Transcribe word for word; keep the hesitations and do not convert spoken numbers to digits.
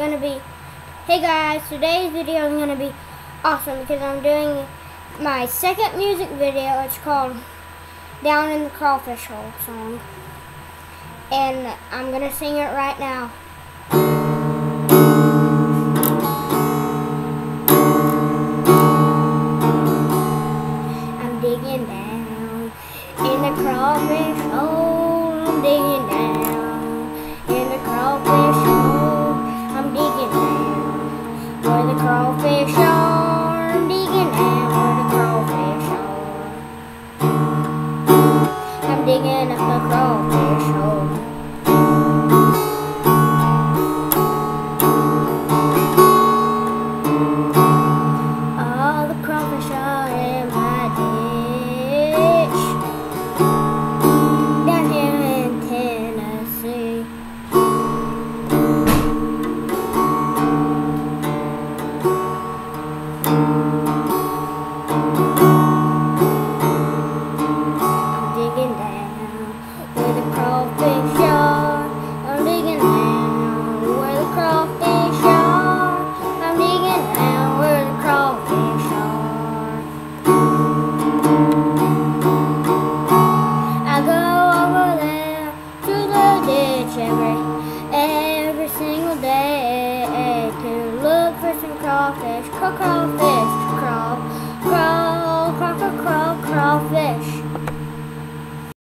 Gonna be, hey guys, today's video is gonna be awesome because I'm doing my second music video. It's called Down in the Crawfish Hole song, and I'm gonna sing it right now. I'm digging down in the crawfish hole. I'm digging down in the crawfish hole. I'm digging down where the crawfish are. I'm digging down where the crawfish are. I'm digging up the crawfish hole. All the crawfish are in my ditch down here in Tennessee. I'm digging down where the crawfish are. I'm digging down where the crawfish are. I'm digging down where the crawfish are. I go over there to the ditch every every single day to look for some crawfish, craw crawfish.